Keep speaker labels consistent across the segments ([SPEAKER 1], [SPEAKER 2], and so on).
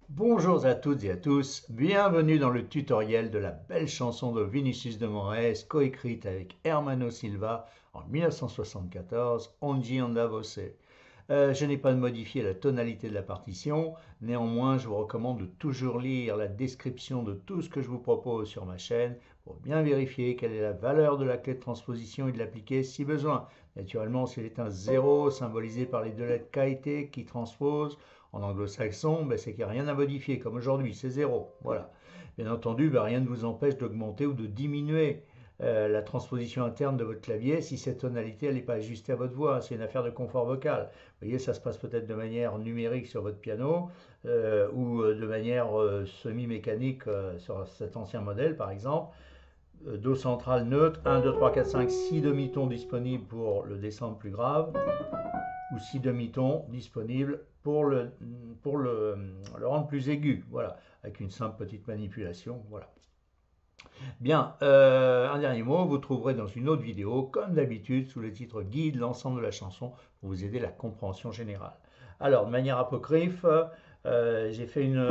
[SPEAKER 1] Bonjour à toutes et à tous, bienvenue dans le tutoriel de la belle chanson de Vinicius de Moraes, coécrite avec Hermano Silva en 1974, Onde anda você. Je n'ai pas modifié la tonalité de la partition, néanmoins je vous recommande de toujours lire la description de tout ce que je vous propose sur ma chaîne pour bien vérifier quelle est la valeur de la clé de transposition et de l'appliquer si besoin. Naturellement, s'il est un 0 symbolisé par les deux lettres K et T qui transposent, en anglo-saxon, c'est qu'il n'y a rien à modifier, comme aujourd'hui, c'est 0. Voilà. Bien entendu, rien ne vous empêche d'augmenter ou de diminuer la transposition interne de votre clavier si cette tonalité n'est pas ajustée à votre voix. C'est une affaire de confort vocal. Vous voyez, ça se passe peut-être de manière numérique sur votre piano ou de manière semi-mécanique sur cet ancien modèle, par exemple. Do central neutre, 1, 2, 3, 4, 5, 6 demi-tons disponibles pour le descendre plus grave, ou 6 demi-tons disponibles pour le rendre plus aigu, voilà, avec une simple petite manipulation, voilà. Bien, un dernier mot, vous trouverez dans une autre vidéo, comme d'habitude, sous le titre guide l'ensemble de la chanson pour vous aider à la compréhension générale. Alors, de manière apocryphe, j'ai fait une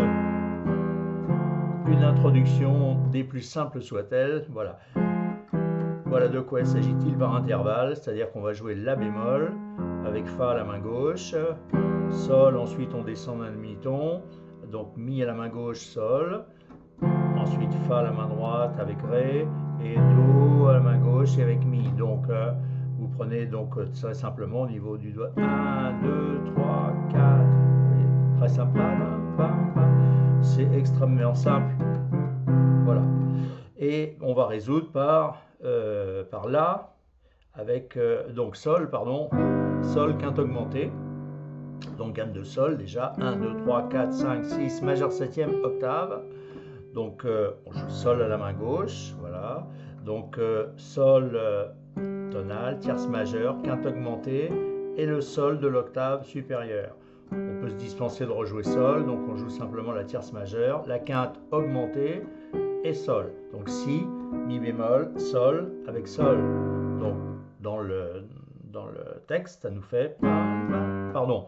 [SPEAKER 1] introduction des plus simples soit-elle, voilà. Voilà de quoi s'agit-il par intervalle, c'est-à-dire qu'on va jouer la bémol avec Fa à la main gauche, Sol, ensuite on descend d'un demi-ton, donc Mi à la main gauche, Sol, ensuite Fa à la main droite avec Ré, et Do à la main gauche et avec Mi. Donc vous prenez donc très simplement au niveau du doigt 1, 2, 3, 4, très simple, c'est extrêmement simple, voilà. Et on va résoudre par La, avec donc Sol, pardon, Sol quinte augmenté, donc gamme de Sol déjà, 1, 2, 3, 4, 5, 6, majeur septième, octave, donc on joue Sol à la main gauche, voilà, donc Sol tonal, tierce majeure, quinte augmentée, et le Sol de l'octave supérieure. On peut se dispenser de rejouer Sol, donc on joue simplement la tierce majeure, la quinte augmentée, et Sol. Donc Si, Mi bémol, Sol avec Sol. Donc dans le texte, ça nous fait pardon,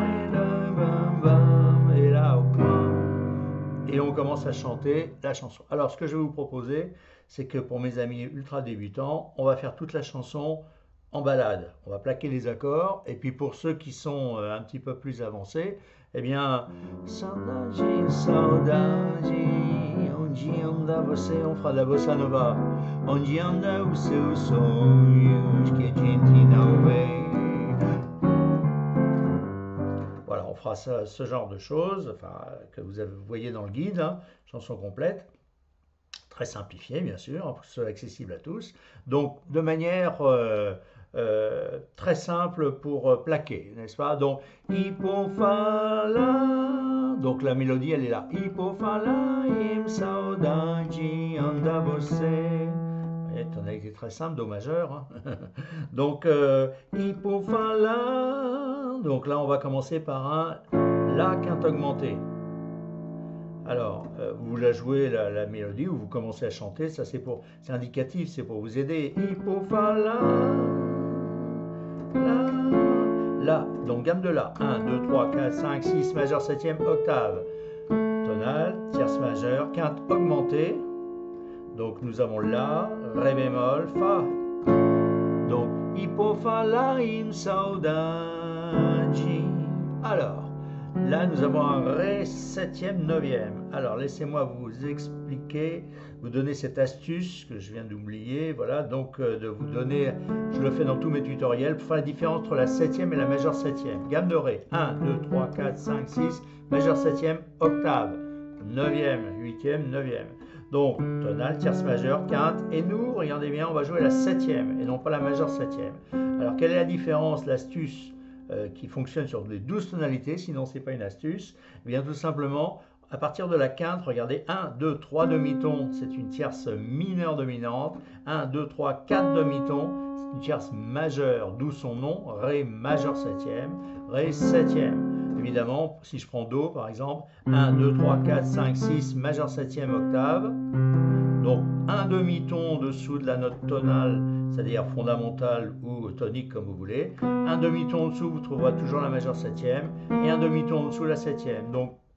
[SPEAKER 1] et là au point. Et on commence à chanter la chanson. Alors ce que je vais vous proposer, c'est que pour mes amis ultra débutants, on va faire toute la chanson en balade. On va plaquer les accords, et puis pour ceux qui sont un petit peu plus avancés, eh bien, saudade, saudade, onde anda você, on fera de la bossa nova. Onde anda os seus sonhos que a gente não vê. Voilà, on fera ça, ce genre de choses, enfin, que vous voyez dans le guide, hein, chanson complète. Très simplifiée, bien sûr, accessible à tous. Donc, de manière très simple pour plaquer, n'est-ce pas? Donc, Ipofala, donc la mélodie, elle est là. Ipofala, im saudade, anda você. Tonalité très simple, Do majeur. Hein. Donc, Ipofala, donc là, on va commencer par un La quinte augmenté. Alors, vous la jouez la mélodie ou vous commencez à chanter, ça c'est indicatif, c'est pour vous aider. Ipofala, La, donc gamme de La, 1, 2, 3, 4, 5, 6, majeur septième, octave, tonale, tierce majeure, quinte augmentée, donc nous avons La, Ré bémol, Fa, donc Ipofala im saudade. Alors, là, nous avons un Ré septième, neuvième. Alors, laissez-moi vous expliquer, vous donner cette astuce que je viens d'oublier. Voilà, donc de vous donner, je le fais dans tous mes tutoriels, pour faire la différence entre la septième et la majeure septième. Gamme de Ré, 1, 2, 3, 4, 5, 6, majeure septième, octave, neuvième, huitième, neuvième. Donc, tonale, tierce majeure, quinte, et nous, regardez bien, on va jouer la septième, et non pas la majeure septième. Alors, quelle est la différence, l'astuce qui fonctionne sur les 12 tonalités, sinon ce n'est pas une astuce? Eh bien tout simplement, à partir de la quinte, regardez, 1, 2, 3 demi-tons, c'est une tierce mineure dominante, 1, 2, 3, 4 demi-tons, c'est une tierce majeure, d'où son nom, Ré majeur septième, Ré septième. Évidemment, si je prends Do par exemple, 1, 2, 3, 4, 5, 6, majeur septième, octave, donc un demi-ton en dessous de la note tonale, c'est-à-dire fondamentale ou tonique comme vous voulez. Un demi-ton en dessous, vous trouverez toujours la majeure septième, et un demi-ton en dessous la septième. Donc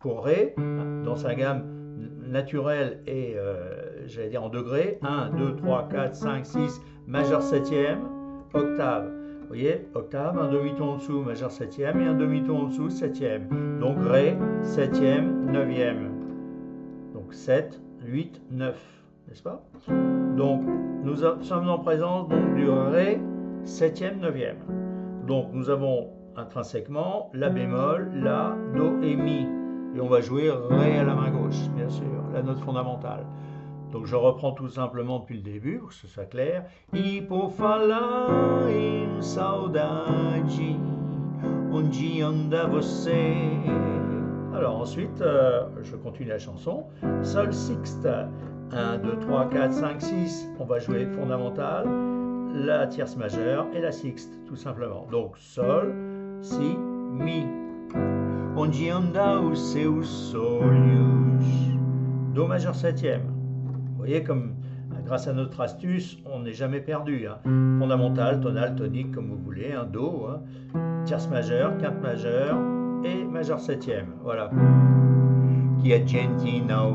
[SPEAKER 1] pour Ré, dans sa gamme naturelle et j'allais dire en degrés, 1, 2, 3, 4, 5, 6, majeur septième, octave. Vous voyez, octave, un demi-ton en dessous, majeur septième, et un demi-ton en dessous, septième. Donc Ré, septième, neuvième. Donc 7, 8, 9, n'est-ce pas? Donc nous sommes en présence donc, du Ré, septième, neuvième. Donc nous avons intrinsèquement La bémol, La, Do et Mi. Et on va jouer Ré à la main gauche, bien sûr, la note fondamentale. Donc je reprends tout simplement depuis le début pour que ce soit clair. I può falar in saudade, onde anda você. Alors ensuite, je continue la chanson. Sol sixte, 1, 2, 3, 4, 5, 6. On va jouer fondamental, la tierce majeure et la sixte, tout simplement. Donc Sol, Si, Mi. Onde anda os seus olhos. Do majeur septième. Vous voyez comme grâce à notre astuce, on n'est jamais perdu. Hein. Fondamental, tonal, tonique, comme vous voulez, un Do, hein. Tierce majeure, quinte majeure et majeur septième. Voilà. Qui Argentina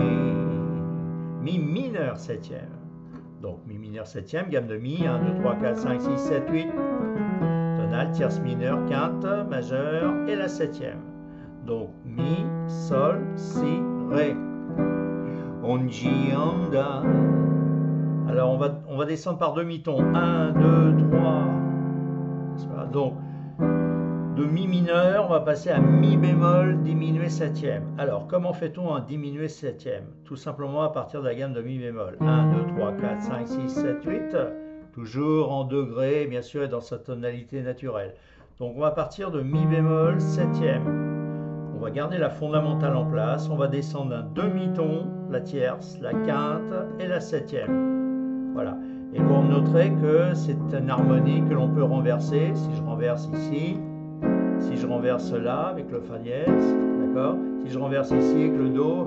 [SPEAKER 1] Mi mineur septième. Donc Mi mineur septième, gamme de Mi, 1, 2, 3, 4, 5, 6, 7, 8. Tonal, tierce mineure, quinte, majeure et la septième. Donc Mi, Sol, Si, Ré. Onde anda. Alors on va descendre par demi-ton. 1, 2, 3. Donc de Mi mineur, on va passer à Mi bémol diminué septième. Alors comment fait-on un diminué septième? Tout simplement à partir de la gamme de Mi bémol. 1, 2, 3, 4, 5, 6, 7, 8. Toujours en degrés, bien sûr, et dans sa tonalité naturelle. Donc on va partir de Mi bémol septième. On va garder la fondamentale en place, on va descendre d'un demi-ton, la tierce, la quinte et la septième. Voilà. Et vous noterez que c'est une harmonie que l'on peut renverser. Si je renverse ici, si je renverse là avec le Fa dièse, d'accord? Si je renverse ici avec le Do,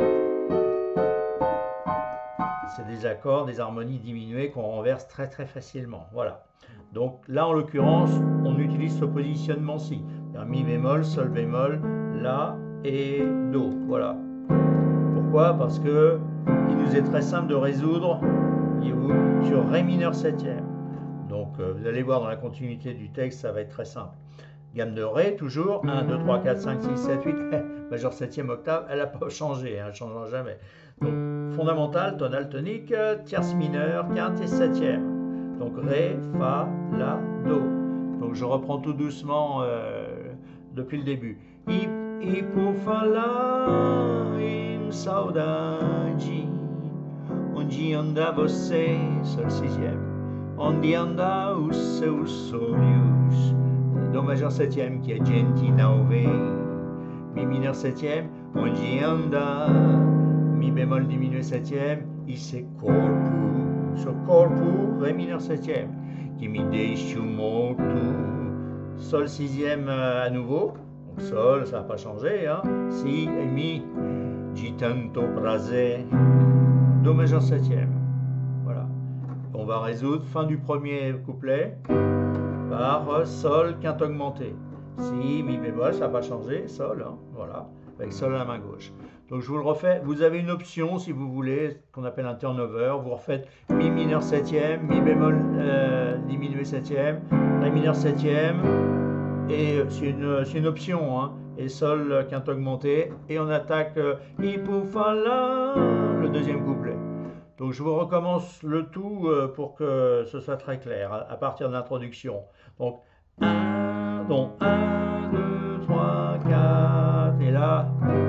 [SPEAKER 1] c'est des accords, des harmonies diminuées qu'on renverse très très facilement. Voilà. Donc là, en l'occurrence, on utilise ce positionnement-ci. Mi bémol, Sol bémol, La et Do. Voilà. Pourquoi? Parce que il nous est très simple de résoudre, voyez-vous, sur Ré mineur septième. Donc vous allez voir dans la continuité du texte, ça va être très simple. Gamme de Ré, toujours, 1, 2, 3, 4, 5, 6, 7, 8, majeur septième octave, elle n'a pas changé, hein, elle ne changera jamais. Donc fondamental, tonal, tonique, tierce mineure, quinte et septième. Donc Ré, Fa, La, Do. Donc je reprends tout doucement depuis le début. E por falar em saudade, onde anda você, Sol sixième, onde anda os seus olhos, Do majeur septième qui est Argentina Mi mineur septième, onde anda, Mi bémol diminué septième, e seu corpo, seu corpo, Ré mineur septième, qui me deixa morto, Sol sixième à nouveau. Sol, ça n'a pas changé, hein. Si et Mi, di tanto prazer, Do majeur septième. Voilà. On va résoudre fin du premier couplet par Sol, quinte augmentée. Si, Mi bémol, ça n'a pas changé, Sol, hein. Voilà, avec Sol à la main gauche. Donc je vous le refais. Vous avez une option, si vous voulez, qu'on appelle un turnover. Vous refaites Mi mineur septième, Mi bémol diminué septième, Ré mineur septième. Et c'est une option, hein. Et Sol, quinte augmentée, et on attaque I pour falar, le deuxième couplet. Donc je vous recommence le tout pour que ce soit très clair à partir de l'introduction. Donc 1, 2, 3, 4, et là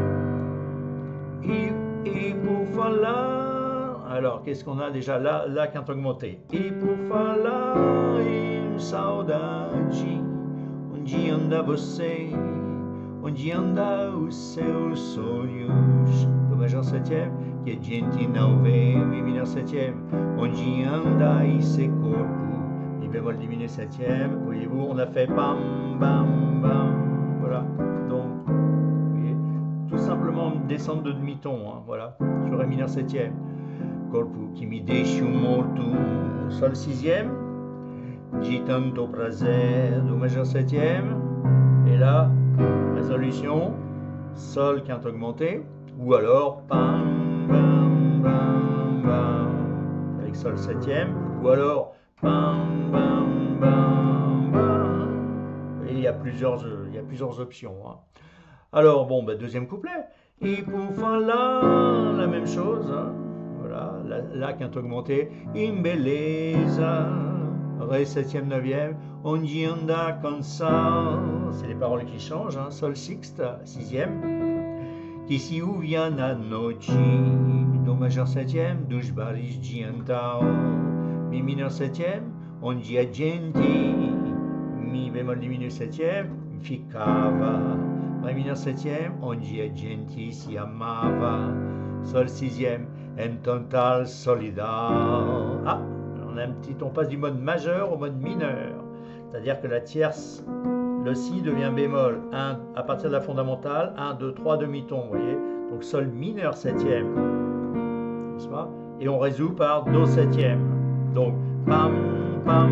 [SPEAKER 1] I pour falar. Alors qu'est-ce qu'on a déjà là? La quinte augmentée. I pour falar in saudade. Onde anda você, onde anda os seus olhos, Do majeur septième, qui est Argentina Mi mineur septième, onde anda e seu corpo, Mi bémol diminué septième, voyez-vous, on a fait bam, bam, bam, voilà, donc, vous voyez, tout simplement descendre de demi-ton, hein, voilà, sur Ré mineur septième, corpo qui me deixa morto, Sol sixième, di tanto prazer, Do majeur septième, et là, résolution, sol quinte augmenté, ou alors pam, bam, bam, bam, avec sol septième, ou alors pam, bam, bam, bam. Et il y a plusieurs options, hein. Alors, bon, bah, deuxième couplet. Et pour faire la même chose, hein. Voilà, la quinte augmentée. In bellezza, ré septième, neuvième, ogni onda con ça. C'est les paroles qui changent, hein. Sol sixte, sixième. Qui si uviana noci, do majeur septième, douche baris giantao. Mi mineur septième, oggi agenti, mi bémol diminué septième, ficava. Ré mineur septième, oggi agenti si amava. Sol sixième, en total solidar. Ah, on passe du mode majeur au mode mineur. C'est-à-dire que la tierce, le si devient bémol 1 à partir de la fondamentale, 1, 2, 3 demi-tons, vous voyez. Donc sol mineur septième, n'est-ce pas? Et on résout par do septième. Donc pam, pam.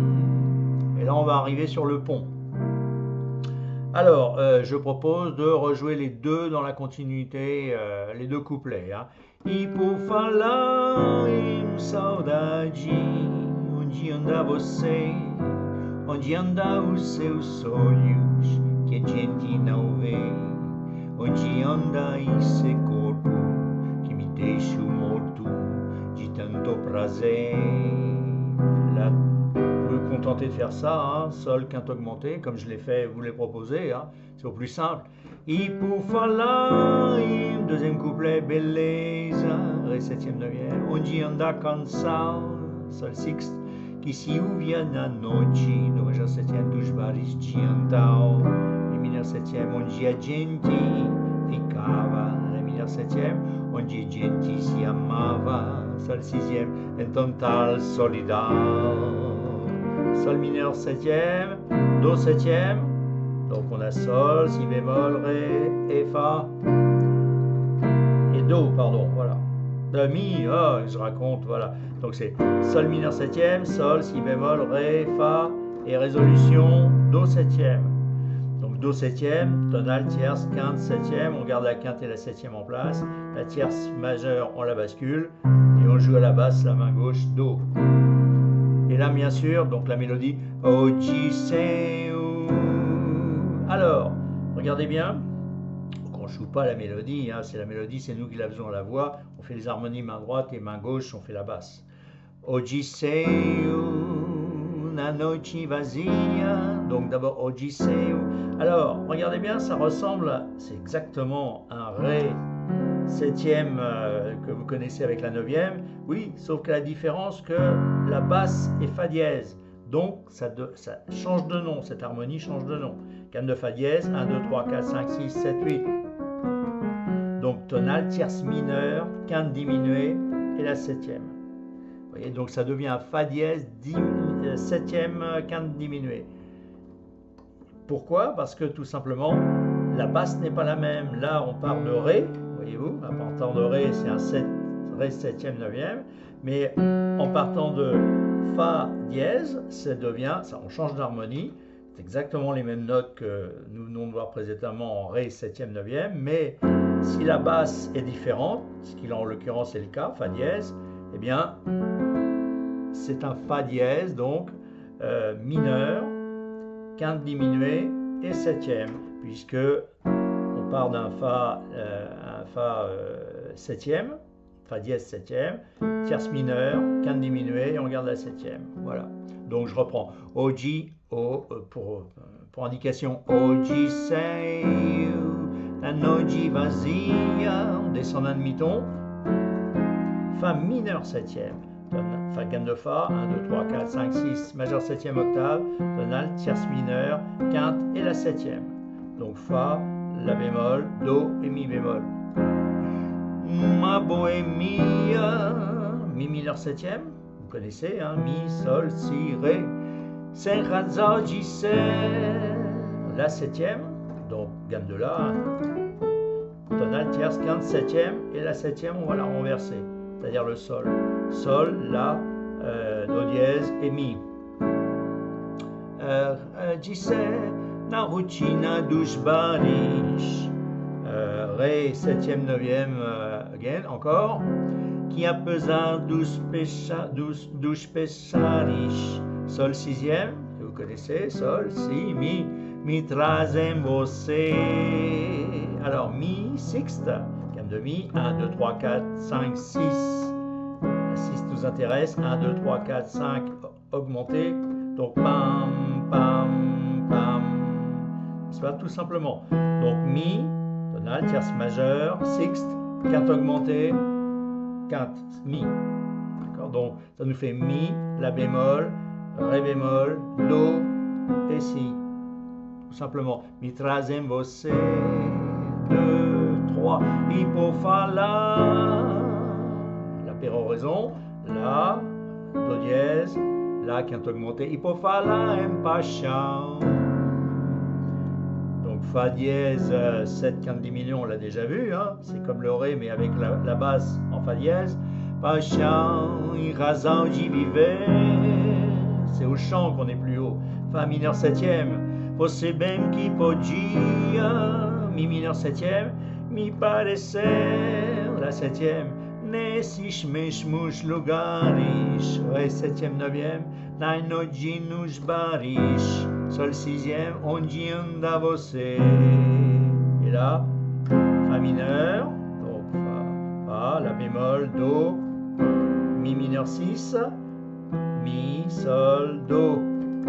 [SPEAKER 1] Et là on va arriver sur le pont. Alors, je propose de rejouer les deux dans la continuité, les deux couplets, hein. E por falar em saudade, onde anda você? Onde anda os seus sonhos que a gente não vê? Onde anda esse corpo que me deixa morto de tanto prazer? Là, vous vous contentez de faire ça, hein, sol quinte augmenté, comme je l'ai fait, vous l'ai proposé, hein, c'est au plus simple. E por falar em deuxième couplet, beleza, ré septième, neuvième, onde anda cansado, sol sixte, que se uvian à noite, do majeur septième, dos bares diantao, mi mineur septième, onde a gente ficava, ré mineur septième, onde a gente se amava, sol sixième, en total solidar, sol mineur septième, do septième. Donc on a sol, si bémol, ré, et fa, et do, pardon, voilà. Mi, oh, je raconte, voilà. Donc c'est sol mineur septième, sol, si bémol, ré, fa, et résolution, do septième. Donc do septième, tonale, tierce, quinte, septième, on garde la quinte et la septième en place. La tierce majeure, on la bascule, et on joue à la basse, la main gauche, do. Et là, bien sûr, donc la mélodie, oggi sei. Alors, regardez bien, on ne joue pas la mélodie, hein, c'est la mélodie, c'est nous qui la faisons à la voix, on fait les harmonies main droite et main gauche, on fait la basse. Oggi sei una noche vazia, donc d'abord oggi sei. Alors, regardez bien, ça ressemble, c'est exactement un ré septième que vous connaissez avec la neuvième, oui, sauf que la différence que la basse est fa dièse. Donc, ça change de nom, cette harmonie change de nom. Gamme de fa dièse, 1, 2, 3, 4, 5, 6, 7, 8. Donc, tonale, tierce mineure, quinte diminuée et la septième. Vous voyez, donc ça devient fa dièse, septième, quinte diminuée. Pourquoi? Parce que tout simplement, la basse n'est pas la même. Là, on part de ré, voyez-vous, en partant de ré, c'est un ré septième, neuvième. Mais en partant de fa dièse, ça devient, on change d'harmonie, c'est exactement les mêmes notes que nous venons de voir précédemment en ré septième, neuvième, mais si la basse est différente, ce qui en l'occurrence est le cas, fa dièse, eh bien c'est un fa dièse, donc mineur, quinte diminuée et septième, puisque on part d'un fa septième, fa dièse septième, tierce mineure, quinte diminuée et on garde la septième. Voilà. Donc je reprends. Oggi, pour indication, oggi sei la noche vazia, on descend d'un demi-ton. Fa mineur septième, fa gamme de fa, 1, 2, 3, 4, 5, 6, majeur septième octave, tonale, tierce mineure, quinte et la septième. Donc fa, la bémol, do et mi bémol. Ma bohémia, mi mineur septième, vous connaissez, hein, mi, sol, si, ré. Senza oggi sei, la septième, donc gamme de la, tonale, tierce, quinte, septième, et la septième, on va la renverser, c'est-à-dire le sol. Sol, la, do dièse et mi. Oggi sei na routine dos bares. Ré, septième, neuvième, again, encore. Qui apesar dos pesares, Sol sixième, que vous connaissez, Sol, si, mi trazem você. Alors, mi, sixte, gamme de mi, 1, 2, 3, 4, 5, 6. La 6 nous intéresse, 1, 2, 3, 4, 5, augmenté. Donc, pam, pam, pam. C'est pas tout simplement. Donc, mi, tonale, tierce majeure, sixte, quinte augmentée, quinte, mi. D'accord? Donc, ça nous fait mi, la bémol, ré bémol, do et si. Tout simplement. Mi trazem você, 2, 3. Hypophala. La péroraison, la, do dièse, la quinte augmentée. Hypophala impatience. Donc fa dièse, 7 quinte diminution, on l'a déjà vu, hein? C'est comme le ré mais avec la basse en fa dièse. Paixão e razão de viver. C'est au chant qu'on est plus haut. Fa mineur septième. Você bem que podia. Mi mineur septième. Me parecer. La septième. Nesses mesmos lugares. Ré septième, neuvième. Na noite nos bares. Sol sixième. Onde anda você. Et là, fa mineur. Donc fa, la bémol, do. Mi mineur 6, mi, sol, do,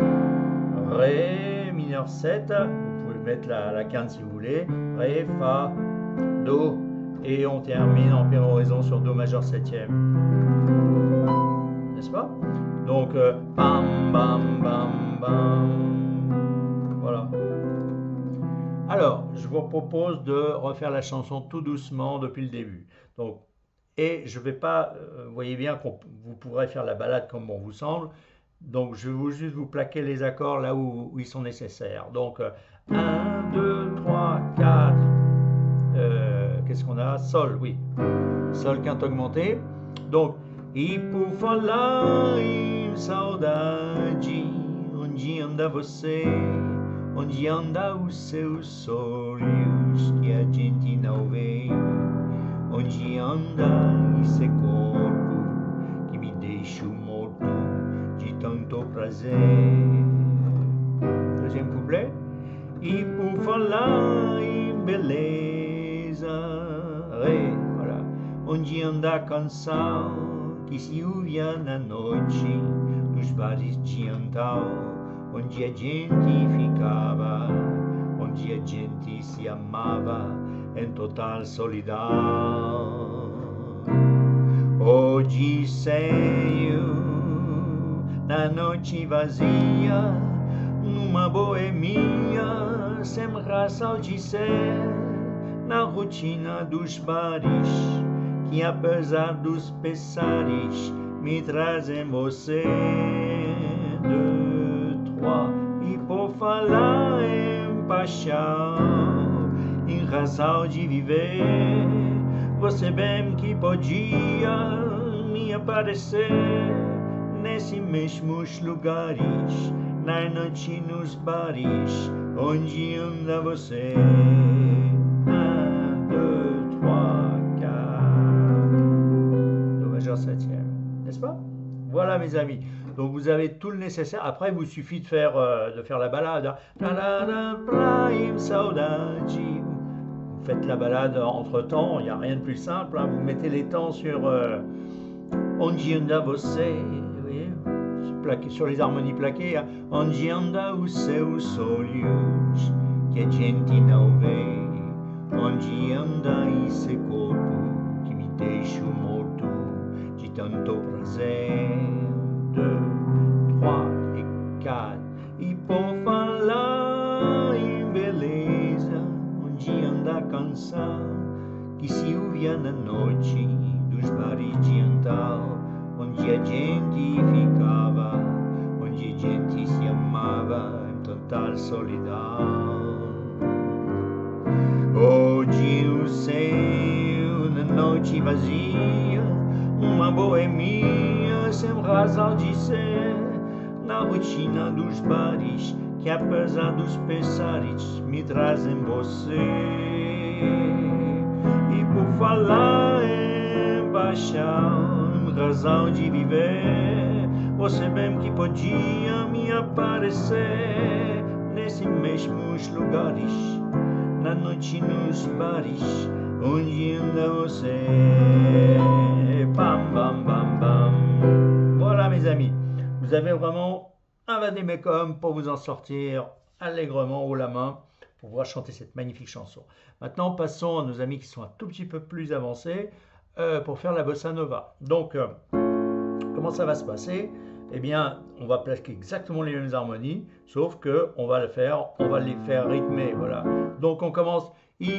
[SPEAKER 1] ré mineur 7, vous pouvez mettre la quinte si vous voulez, ré, fa, do, et on termine en péroraison sur do majeur septième. N'est-ce pas? Donc, bam, bam, bam, bam. Voilà. Alors, je vous propose de refaire la chanson tout doucement depuis le début. Donc, et je ne vais pas, vous voyez bien que vous pourrez faire la balade comme bon vous semble. Donc je vais juste vous plaquer les accords là où ils sont nécessaires. Donc 1, 2, 3, 4. Qu'est-ce qu'on a? Sol, oui. Sol, quinte augmentée. Donc, e por falar em saudade, onde anda você? Onde anda os seus olhos que a gente não vê? Onde anda esse corpo que me deixa morto de tanto prazer? Deuxième couplet. E por falar em beleza, ré, voilà. Onde anda a canção que se ouvia na noite nos bares de Antal, onde a gente ficava, onde a gente se amava em total solidão. Odisseio na noite vazia, numa boemia sem razão de ser, na rotina dos bares que apesar dos pesares me trazem você. 2, 3, e por falar em paixão, em razão de viver, você bem que podia me aparecer nesses mesmos lugares, na noite nos bares, onde anda você? 1, 2, 3, 4. Do majeur septième, n'est-ce pas? Voilà mes amis. Donc vous avez tout le nécessaire. Après, il vous suffit de faire la balade. Vous faites la balade entre temps. Il n'y a rien de plus simple. Vous mettez les temps sur Onde anda você. Vous voyez, sur les harmonies plaquées. Onde anda os seus olhos que a gente não vê. Onde anda esse corpo que me deixa morto de tanto prazer. 2, 3 et 4. E por falar em beleza, onde anda a canção que se ouvia na noite dos bares de Antal, onde a gente ficava, onde a gente se amava em total solidão. Hoje o céu na noite vazia, uma boemia sem razão de ser, na rotina dos bares que apesar dos pesares me trazem você. deixar razão de viver. Você mesmo que podia me aparecer nesses mesmos lugares, na noite nos bares, onde anda você. Bam, bam, bam, bam. Voilà mes amis, vous avez vraiment un vade-mecum pour vous en sortir allègrement haut la main pour pouvoir chanter cette magnifique chanson. Maintenant, passons à nos amis qui sont un tout petit peu plus avancés pour faire la bossa nova. Donc, comment ça va se passer? Eh bien, on va plaquer exactement les mêmes harmonies, sauf que on va les faire rythmer, voilà. Donc, on commence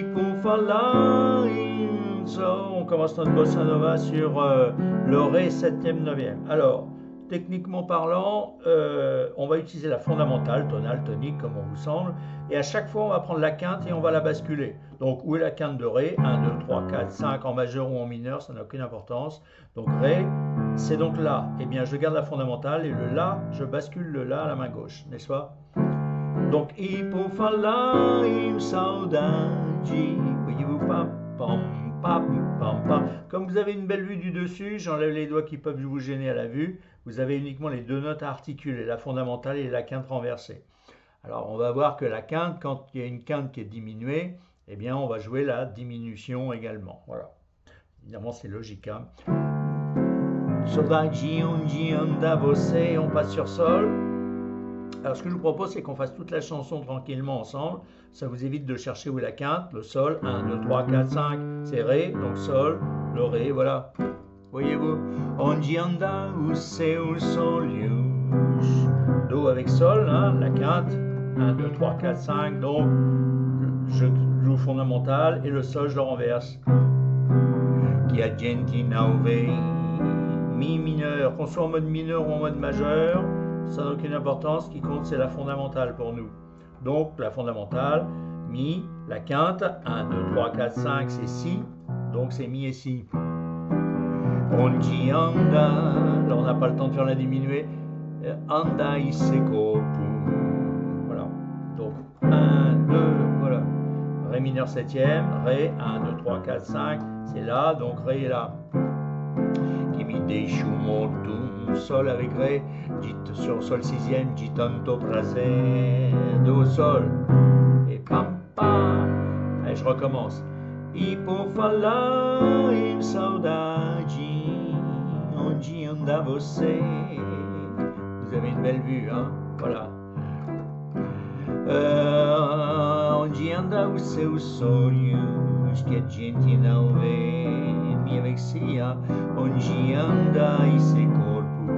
[SPEAKER 1] on commence notre bossa nova sur le ré 7e, 9e. Alors, techniquement parlant, on va utiliser la fondamentale, tonale, tonique, comme on vous semble, et à chaque fois, on va prendre la quinte et on va la basculer. Donc, où est la quinte de ré? 1, 2, 3, 4, 5, en majeur ou en mineur, ça n'a aucune importance. Donc, ré, c'est donc la. Eh bien, je garde la fondamentale et le la, je bascule le la à la main gauche, n'est-ce pas? Donc, pour falar em saudade, voyez-vous, pam, pam, pam, pam, pam. Comme vous avez une belle vue du dessus, j'enlève les doigts qui peuvent vous gêner à la vue. Vous avez uniquement les deux notes à articuler, la fondamentale et la quinte renversée. Alors, on va voir que la quinte, quand il y a une quinte qui est diminuée, eh bien, on va jouer la diminution également. Voilà. Évidemment, c'est logique, hein. Saudade onde anda você, on passe sur sol. Alors, ce que je vous propose, c'est qu'on fasse toute la chanson tranquillement ensemble. Ça vous évite de chercher où est la quinte. Le sol, 1, 2, 3, 4, 5, c'est ré. Donc, sol, le ré, voilà. Voyez-vous? Onde anda o seu olhos. Do avec sol, hein, la quinte. 1, 2, 3, 4, 5. Donc, je joue fondamental et le sol, je le renverse. Que a gente não vê. Mi mineur. Qu'on soit en mode mineur ou en mode majeur, ça n'a aucune importance, ce qui compte c'est la fondamentale pour nous. Donc la fondamentale, mi, la quinte, 1, 2, 3, 4, 5, c'est si, donc c'est mi et si. Onde anda, là on n'a pas le temps de faire la diminuée, anda e se corpo. Voilà, donc 1, 2, voilà. Ré mineur 7e, Ré, 1, 2, 3, 4, 5, c'est là, donc Ré est là. Qui mi deixa morto. Sol avec Ré, sur Sol 6e, de tanto prazer, Do, Sol, et pam, pam. Allez, je recommence. E por falar em saudade, onde anda você? Vous avez une belle vue, hein? Voilà. Onde anda os seus olhos, que a gente não vê? Mi avec si, hein? Onde anda esse corpo?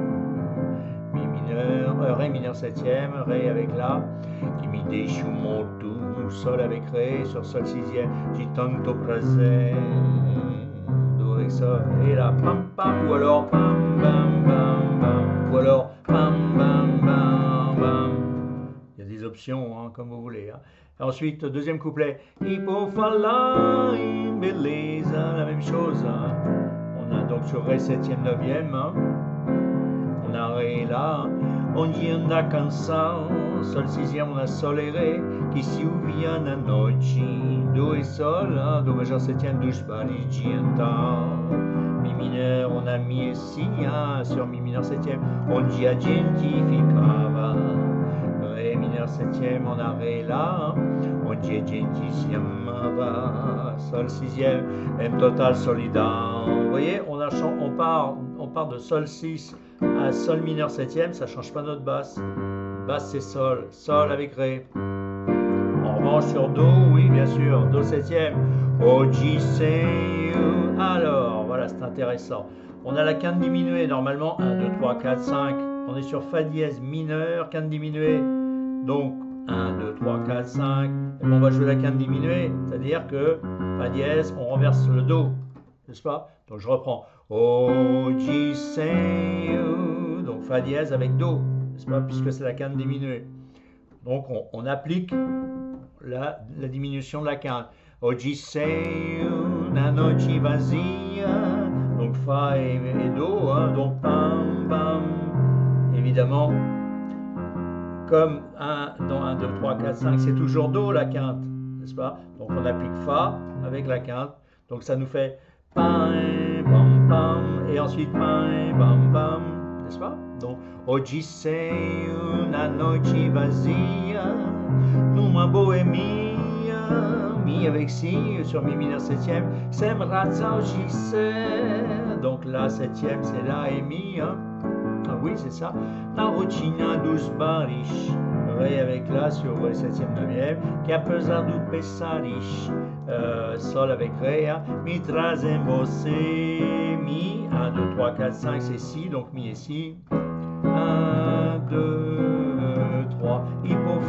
[SPEAKER 1] Ré mineur 7e, Ré avec La, qui mi deixa morto, Sol avec Ré, sur Sol 6e, de tanto prazer, Do avec Sol, et là, pam pam, ou alors pam bam bam bam, ou alors pam bam bam bam. Il y a des options, hein, comme vous voulez. Hein. Ensuite, deuxième couplet, e por falar em beleza, la même chose. Hein. On a donc sur Ré 7e, 9e, hein. On a Ré là, onde anda canção, Sol 6e, on a Sol et Ré, qui se ouvia na noite, Do et Sol, hein, Do majeur 7e, dos bares de então, Mi mineur, on a Mi et Si, hein, sur Mi mineur 7e, onde a gente ficava, Ré mineur 7e, on a Ré là, onde a gente se amava, Sol 6e, M total solidão. Vous voyez, on part de Sol 6 à Sol mineur 7e, ça ne change pas notre basse. Basse c'est Sol, Sol avec Ré. En revanche sur Do, oui bien sûr, Do 7e. Odisseu. Alors, voilà, c'est intéressant. On a la quinte diminuée normalement, 1, 2, 3, 4, 5. On est sur Fa dièse mineur, quinte diminuée. Donc 1, 2, 3, 4, 5. Et on va jouer la quinte diminuée, c'est-à-dire que Fa dièse, on renverse le Do, n'est-ce pas? Donc je reprends. Odisseu, donc Fa dièse avec Do, n'est-ce pas, puisque c'est la quinte diminuée. Donc on applique la diminution de la quinte. Odisseu, na noite vazia, donc Fa et Do, hein, donc pam, pam. Évidemment, comme dans 1, 2, 3, 4, 5, c'est toujours Do la quinte, n'est-ce pas? Donc on applique Fa avec la quinte, donc ça nous fait Pam, pam, pam, et ensuite pam, pam, pam, n'est-ce pas? Donc, oggi sei una noche vazia, numa bohemia, mi avec si sur mi mineur septième, sembra oggi sei. Donc la septième c'est la et mi, hein? Ah oui c'est ça. La rotina dos baris, ré avec la sur ré septième neuvième, che apesar do pesaris, sol avec ré, hein? Mi trazem você, mi, 1, 2, 3, 4, 5 c'est si, donc mi et si. 1, 2, 3, il faut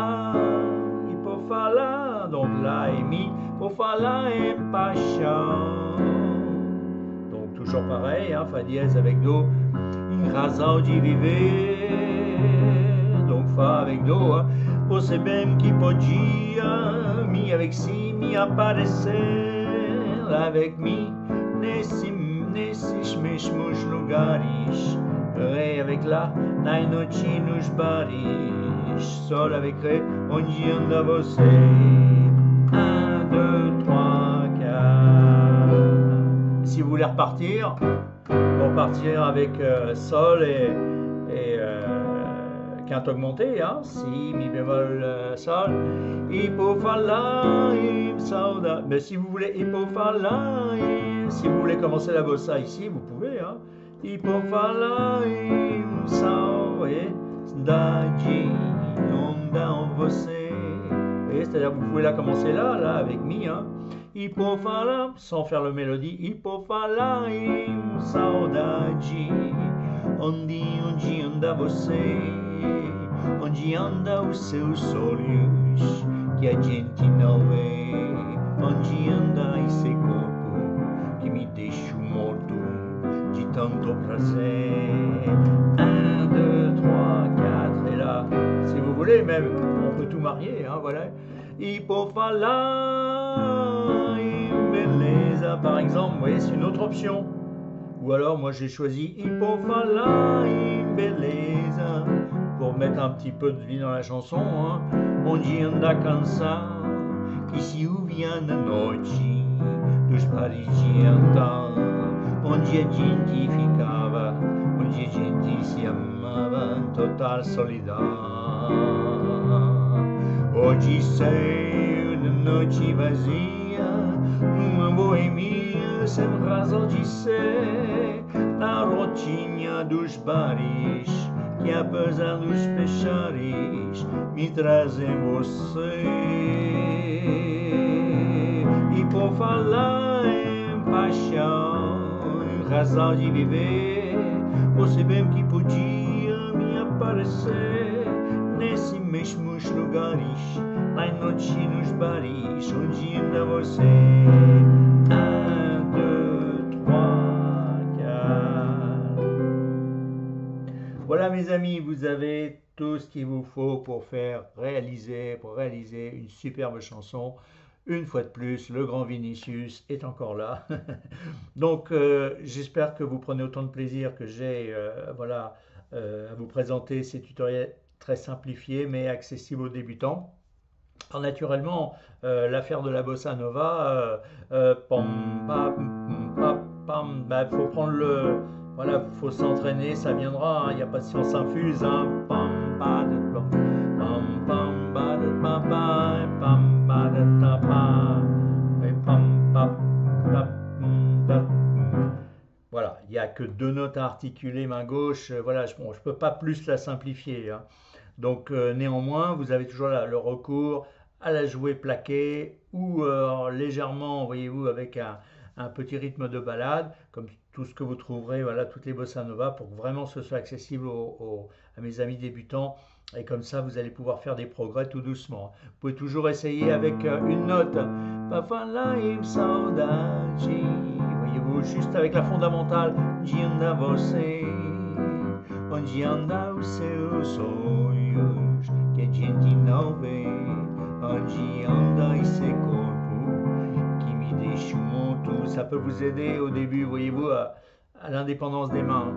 [SPEAKER 1] falar, donc la et mi, pour falar et patient. Donc toujours pareil, hein, fa dièse avec do, in razão de viver, donc fa avec do, hein, você bem que podia, mi avec si, mi aparecer, avec mi, nesses mesmos lugares. Ré avec la, nas noite nos bares, sol avec ré, onde anda você. 1, 2, 3, 4. Si vous voulez repartir, pour partir avec sol et quinte augmentée, hein, si, mi bémol, sol, Ipofalaim sauda. Mais si vous voulez Ipofalaim, si vous voulez commencer la bossa ici, vous pouvez, hein. Ipofalaim saudade onda en você. C'est-à-dire que vous pouvez la commencer là, avec mi, hein. Ipofalaim, sans faire le mélodie. Ipofalaim saudade onde anda você, onde anda os seus olhos que a gente não vê, onde anda esse corpo que me deixa morto de tanto prazer. 1, 2, 3, 4 et là, si vous voulez même, on peut tout marier, hein, voilà. Ipofalaim beleza, par exemple, vous voyez, c'est une autre option. Ou alors, moi j'ai choisi Ipofalaim beleza, pour mettre un petit peu de vie dans la chanson, hein. Onde anda cansado, que se ouvia na noite, dos bares de Antão, onde a gente ficava, onde a gente se amava em total solidão. Hoje sei uma noite vazia, numa boemia sem razão de ser, na rotinha dos bares, que apesar dos pechares me trazem você. E por falar em paixão, em razão de viver, você bem que podia me aparecer nesses mesmos lugares, lá em noite nos bares, onde anda você. 1, 2, 3, 4. Voilà mes amis, vous avez tout ce qu'il vous faut pour réaliser une superbe chanson. Une fois de plus, le grand Vinicius est encore là. Donc j'espère que vous prenez autant de plaisir que j'ai voilà, à vous présenter ces tutoriels très simplifiés mais accessibles aux débutants. Alors naturellement, l'affaire de la bossa nova, faut prendre le... Voilà, faut s'entraîner, ça viendra, il n'y a pas de science infuse, hein. Voilà, il n'y a que 2 notes à articuler, main gauche, voilà, je ne peux pas plus la simplifier, hein. Donc néanmoins, vous avez toujours le recours à la jouer plaquée ou légèrement, voyez-vous, avec un petit rythme de ballade, comme tout ce que vous trouverez, voilà, toutes les bossa nova, pour que vraiment ce soit accessible à mes amis débutants. Et comme ça, vous allez pouvoir faire des progrès tout doucement. Vous pouvez toujours essayer avec une note. Voyez-vous, juste avec la fondamentale. Onde anda você, onde anda os seus olhos, que a gente não vê, onde anda esse corpo qui me deixa morto. Ça peut vous aider au début, voyez-vous, à l'indépendance des mains.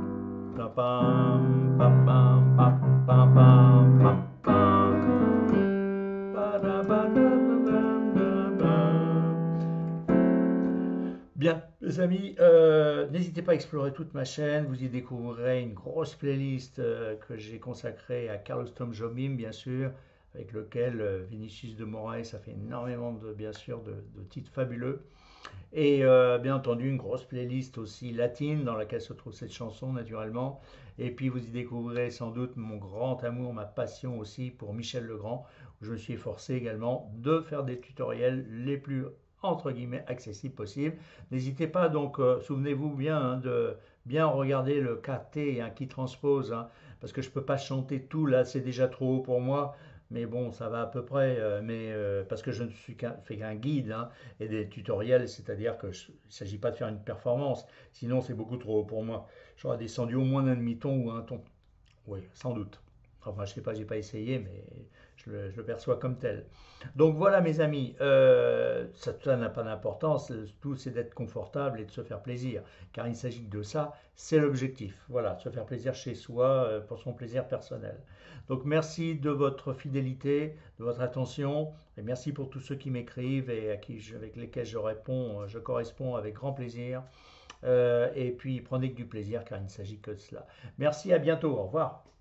[SPEAKER 1] Bien, les amis, n'hésitez pas à explorer toute ma chaîne. Vous y découvrirez une grosse playlist que j'ai consacrée à Carlos Tom Jobim, bien sûr, avec lequel Vinicius de Moraes a fait énormément de, bien sûr, de titres fabuleux. Et bien entendu, une grosse playlist aussi latine dans laquelle se trouve cette chanson, naturellement. Et puis vous y découvrirez sans doute mon grand amour, ma passion aussi pour Michel Legrand, où je me suis efforcé également de faire des tutoriels les plus entre guillemets accessibles possibles. N'hésitez pas donc, souvenez-vous bien hein, de bien regarder le KT hein, qui transpose, hein, parce que je ne peux pas chanter tout là, c'est déjà trop haut pour moi. Mais bon, ça va à peu près, parce que je ne suis fait qu'un guide, hein, et des tutoriels, c'est-à-dire qu'il ne s'agit pas de faire une performance, sinon c'est beaucoup trop haut pour moi. J'aurais descendu au moins d'un demi-ton ou un ton. Oui, sans doute. Enfin, je sais pas, j'ai pas essayé, mais je le perçois comme tel. Donc voilà, mes amis, ça n'a pas d'importance. Tout, c'est d'être confortable et de se faire plaisir, car il s'agit de ça. C'est l'objectif. Voilà, se faire plaisir chez soi pour son plaisir personnel. Donc merci de votre fidélité, de votre attention, et merci pour tous ceux qui m'écrivent et avec lesquels je réponds, je corresponds avec grand plaisir. Et puis prenez que du plaisir, car il ne s'agit que de cela. Merci, à bientôt, au revoir.